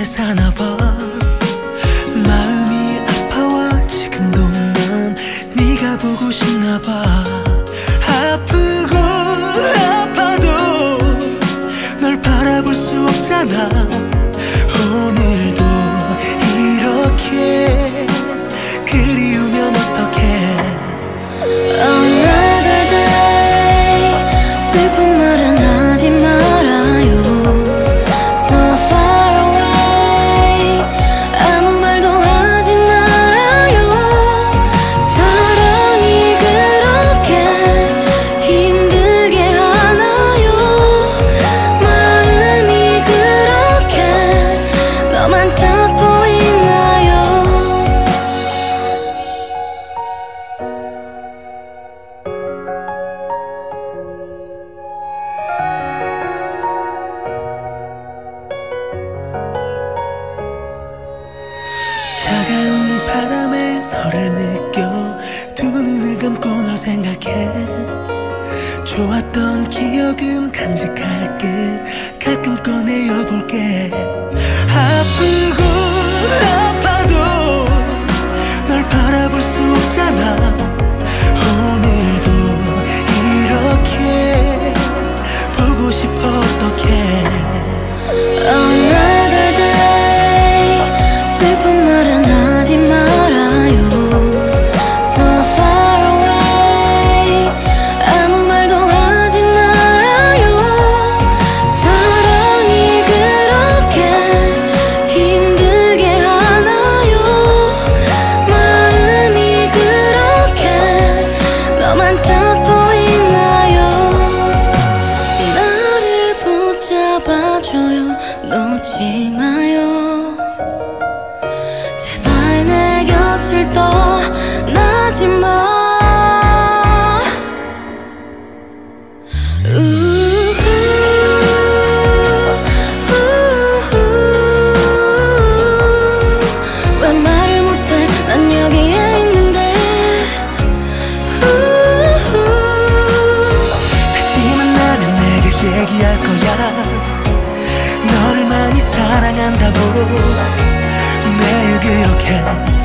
사나봐. 마음이 아파와 지금도 난 네가 보고 싶나봐. 아프고 아파도 널 바라볼 수 없잖아. 오늘도 이렇게 그리우면 어떡해. Another day 슬픈 말은 하지 말아요. So far away 아무 말도 하지 말아요. 사랑이 그렇게 힘들게 하나요? 마음이 그렇게 너만 찾고 있나요? 차가운 바람에 너를 느껴 두 눈을 감고 널 생각해. 좋았던 기억은 간직할게. 가끔 꺼내어볼게. 아프고 아파도 널 바라볼 수 없잖아. 오늘도 이렇게 보고 싶어. 어떡해. Another day 슬픈 말은 하지 말아요. So far away 아무 말도 하지 말아요. 사랑이 그렇게 힘들게 하나요? 마음이 그렇게 너만 찾고 있나요? 나를 붙잡아줘요. 놓지 마요. 제발 내 곁을 떠나지 마. 왜 말을 못해. 난 여기에 있는데. 다시 만나면 내게 얘기할 거야. 너를 많이 사랑한다고. 매일 그렇게